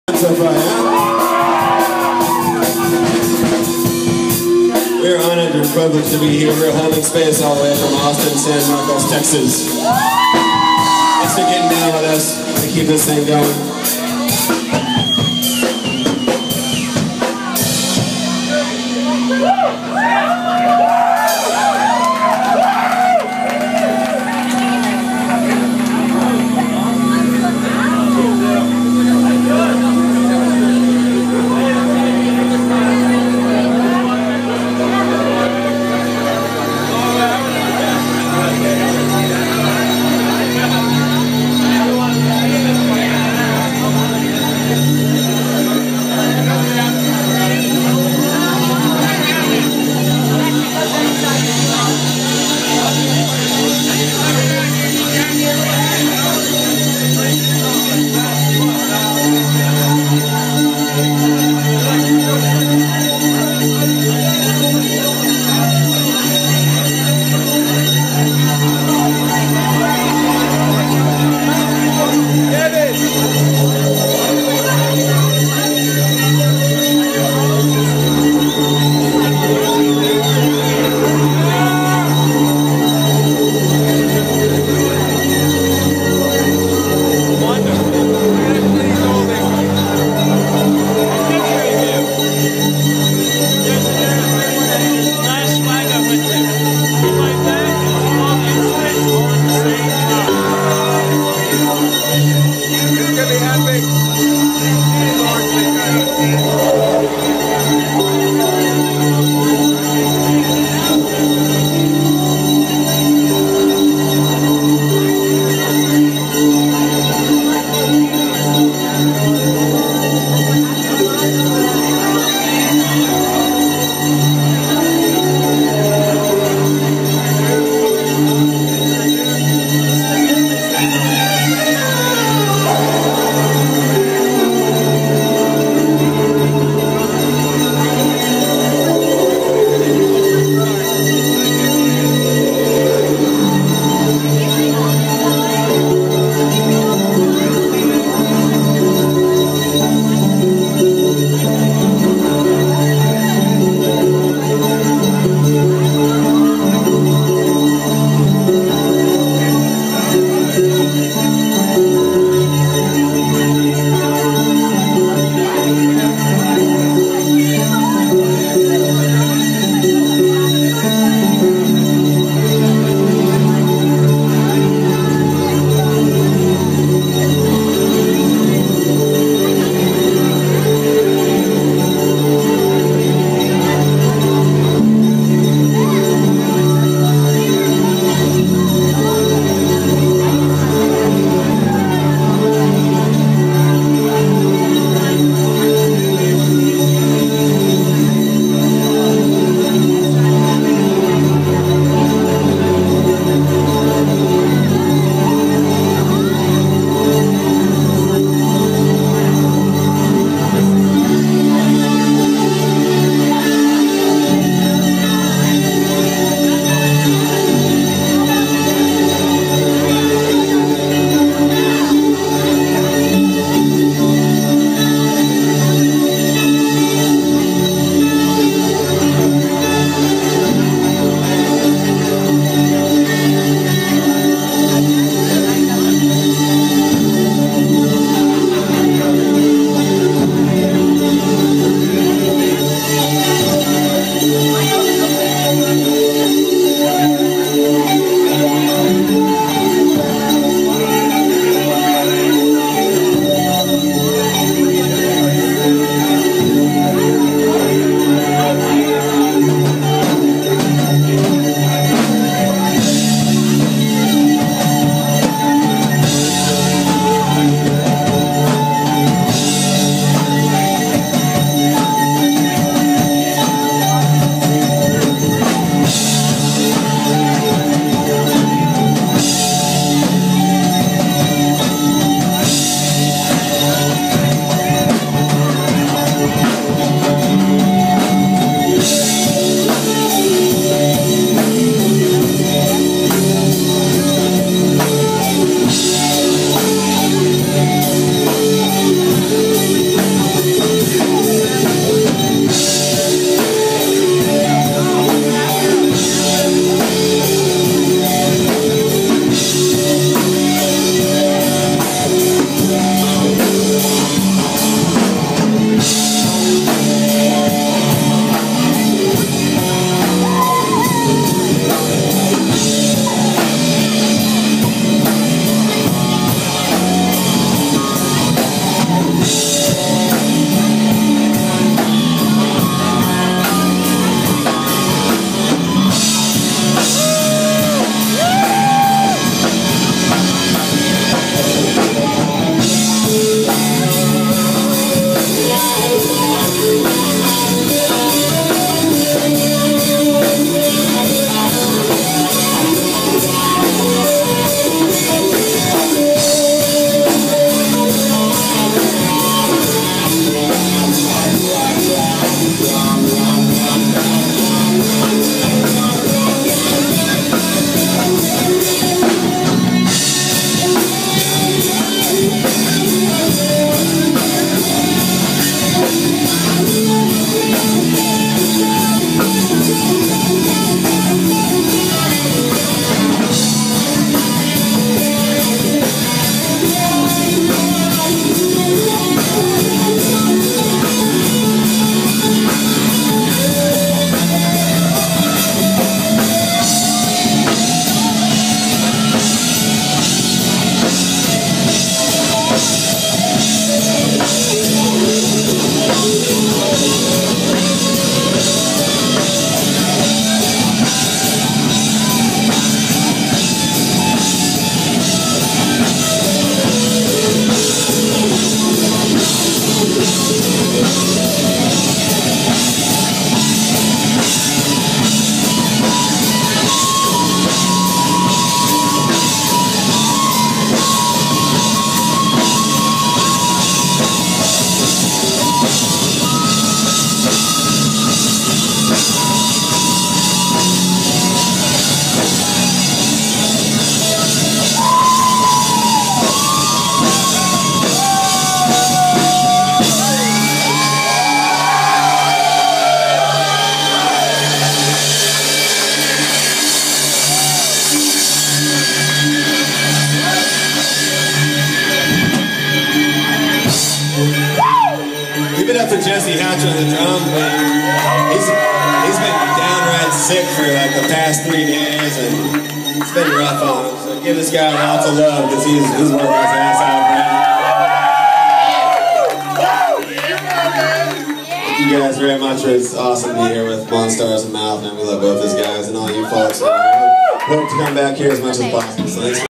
So far, yeah? We're honored and privileged to be here. We're holding space all the way from Austin, San Marcos, Texas. Thanks for getting down with us to keep this thing going. Give it up for Jesse Hatch on the drums, man. He's been downright sick for like the past 3 days, and it's been rough on him. So give this guy lots of love because he's working his ass out right now. Thank you guys very much. It's awesome to be here with Monstars and Mouth, and we love both those guys and all you folks. Hope to come back here as much as possible. So thanks.